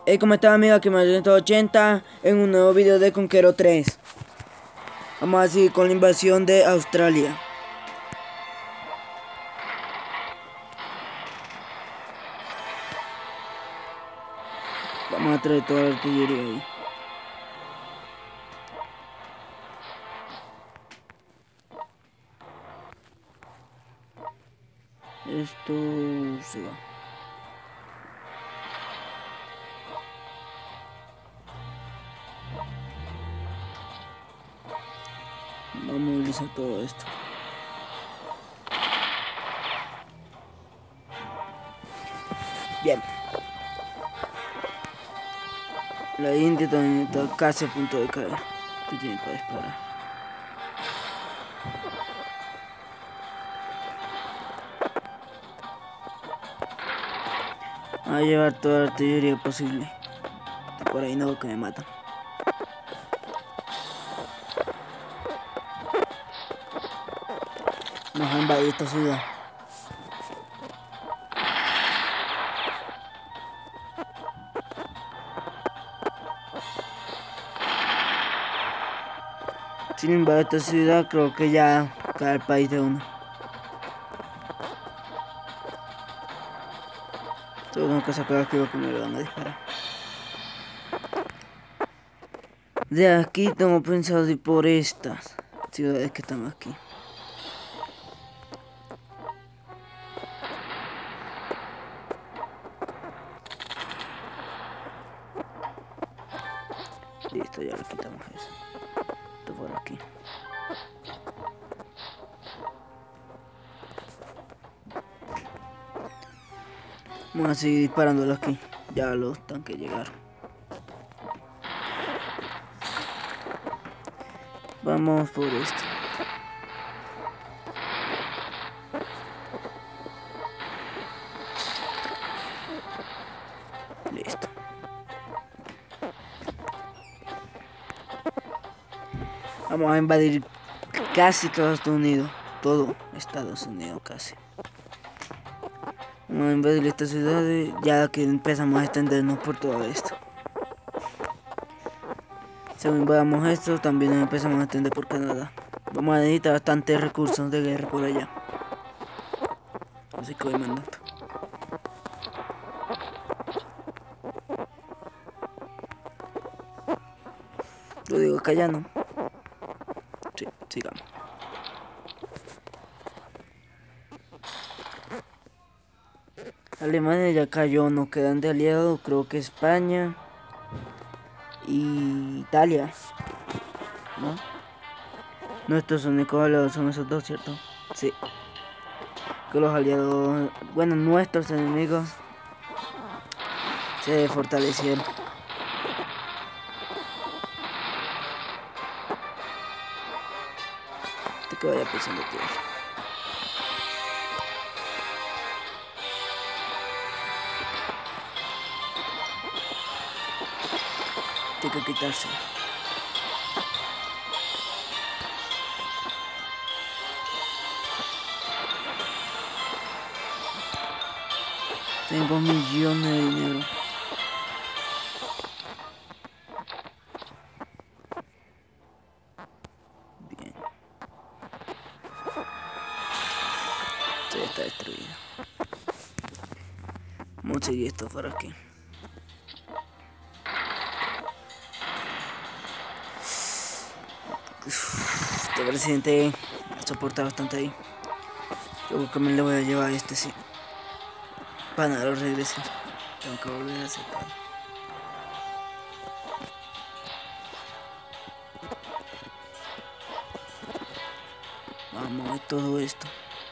¿Cómo está, amiga? Que me 180 en un nuevo video de Conquero 3. Vamos a seguir con la invasión de Australia. Vamos a traer toda la artillería ahí. Esto se va. Vamos a movilizar todo esto. Bien. La India también está casi a punto de caer. Que tiene para disparar. A llevar toda la artillería posible. Por ahí no, que me matan. Nos ha invadido esta ciudad. Sin invadir esta ciudad, creo que ya cae el país de uno. Tengo que sacar aquí porque me lo van a disparar. De aquí tengo pensado ir por estas ciudades que están aquí. Listo, ya le quitamos eso. Esto por aquí. Vamos a seguir disparándolo aquí. Ya los tanques llegaron. Vamos por esto. Listo. Vamos a invadir casi todo Estados Unidos. Todo Estados Unidos casi. Vamos a invadir estas ciudades ya que empezamos a extendernos por todo esto. Según invadamos esto, también nos empezamos a extender por Canadá. Vamos a necesitar bastantes recursos de guerra por allá. Así que voy mandando. Lo digo acá ya no. Sí, sigamos. Alemania ya cayó, nos quedan de aliados, creo que España y Italia, ¿no? Nuestros únicos aliados son esos dos, ¿cierto? Sí. Que los aliados, bueno, nuestros enemigos se fortalecieron. Que vaya pisando tierra. Tiene que quitarse. Tengo millones de dinero. Bien. Ya está destruido. Vamos a seguir esto por aquí. Este presidente soporta bastante ahí. Yo creo que me le voy a llevar a este, sí. Para nada lo regrese. Tengo que volver a hacer pan. Vamos a ver todo esto.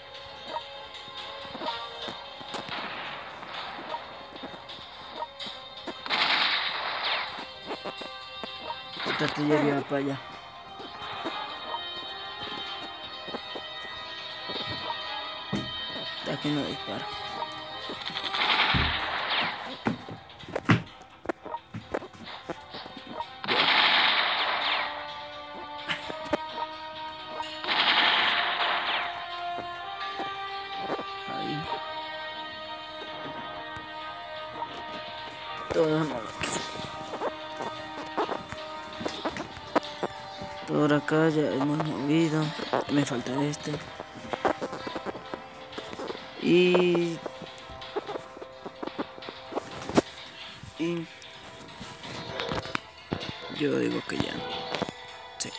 Esta artillería va para allá. Aquí no dispara. Todo acá ya hemos movido. Me falta este. Y yo digo que ya. Sí.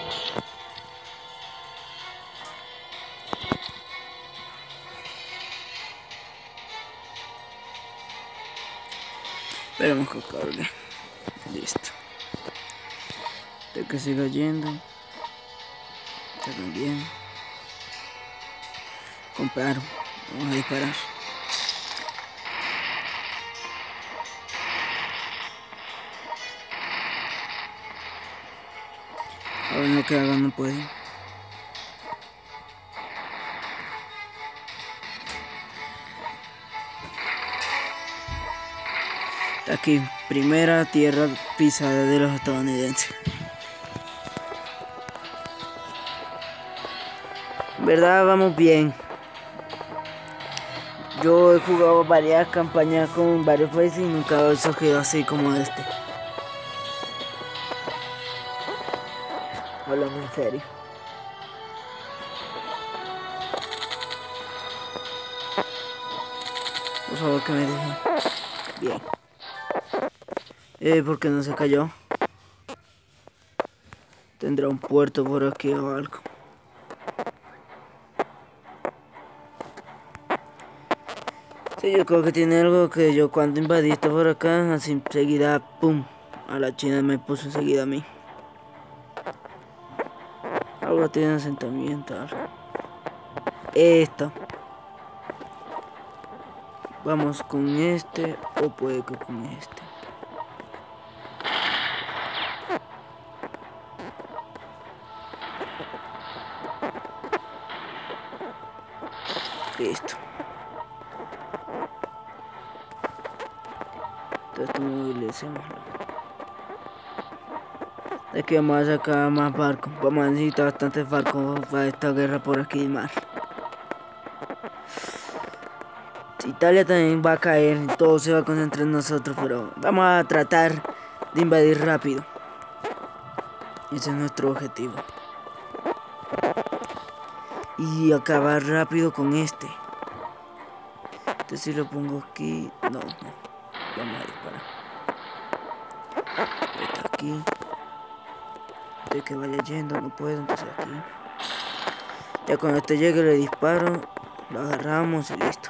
Esperemos que cargue. Listo. De que siga yendo. Está bien. Comprar. Vamos a disparar. A ver lo que haga, no puede. Aquí, primera tierra pisada de los estadounidenses. En verdad vamos bien. Yo he jugado varias campañas con varios países y nunca he surgido así como este. Hablando en serio. Por favor que me dejen. Bien. ¿Por qué no se cayó? Tendrá un puerto por aquí o algo. Sí, yo creo que tiene algo que yo cuando invadí esto por acá, así enseguida, pum, a la China me puso enseguida a mí. Algo tiene asentamiento, algo. Esto. Vamos con este o puede que con este. Listo. Entonces movilicémoslo. De aquí vamos a sacar más barcos. Vamos a necesitar bastantes barcos para esta guerra por aquí y mar. Italia también va a caer, todo se va a concentrar en nosotros, pero vamos a tratar de invadir rápido. Ese es nuestro objetivo. Y acabar rápido con este. Entonces si lo pongo aquí, no. Vamos a disparar. Está aquí. De que vaya yendo, no puedo, entonces aquí. Ya cuando este llegue le disparo, lo agarramos y listo.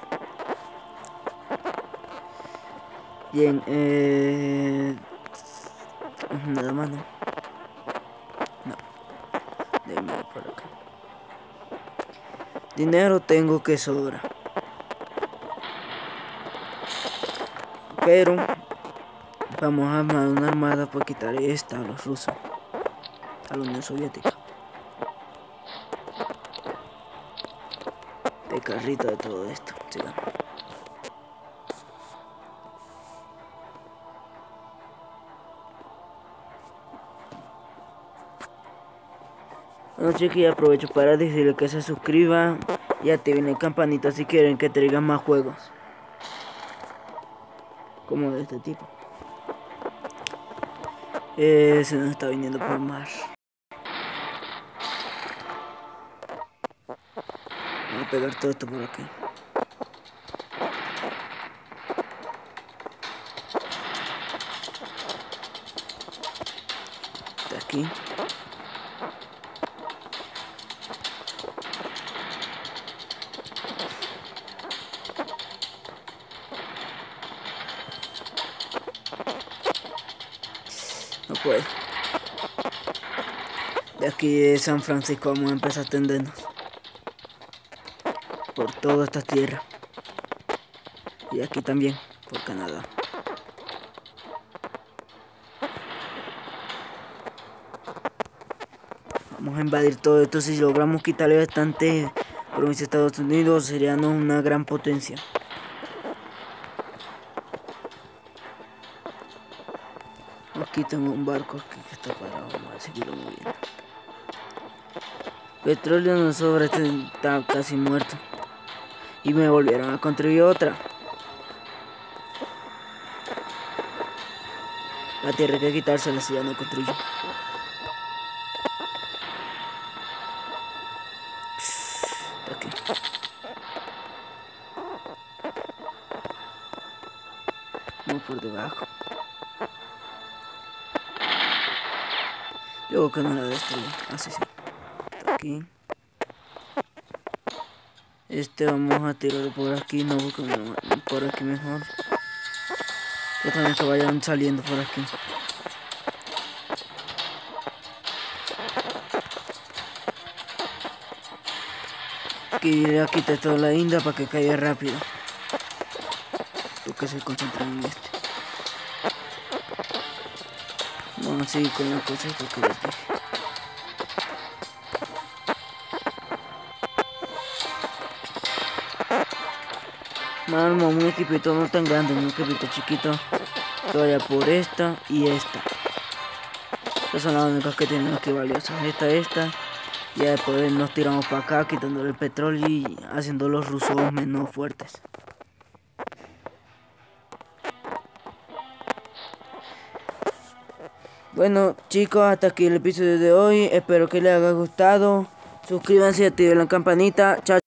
Bien, nada más no. Déjame ver por acá. Dinero tengo que sobra. Pero vamos a armar una armada para quitar esta a los rusos. A la Unión Soviética. De carrito de todo esto. Sigamos. Bueno chicos, aprovecho para decirles que se suscriban y activen la campanita si quieren que traigan más juegos como de este tipo. Se nos está viniendo por mar. Vamos a pegar todo esto por aquí. De aquí. No puedo. De aquí de San Francisco vamos a empezar a tendernos por toda esta tierra. Y aquí también, por Canadá. Vamos a invadir todo esto. Si logramos quitarle bastante provincia de Estados Unidos, seríamos una gran potencia. Aquí tengo un barco aquí que está parado, vamos a seguirlo moviendo. Petróleo no sobra, este está casi muerto. Y me volvieron a construir otra. La tierra hay que quitársela si ya no construye. Aquí. Vamos por debajo. Yo creo que no la destruyo. Así sí. Aquí. Vamos a tirarlo por aquí. No, porque por aquí mejor. Yo también que vayan saliendo por aquí. Aquí ya quité toda la inda para que caiga rápido. Porque se concentran en este. Vamos a seguir con la cosa que ya dije. Armo un equipito no tan grande, un equipito chiquito. Que vaya por esta y esta. Estas son las únicas que tienen aquí valiosas. Esta. Y después nos tiramos para acá quitándole el petróleo y haciendo los rusos menos fuertes. Bueno chicos, hasta aquí el episodio de hoy. Espero que les haya gustado. Suscríbanse y activen la campanita. Chao.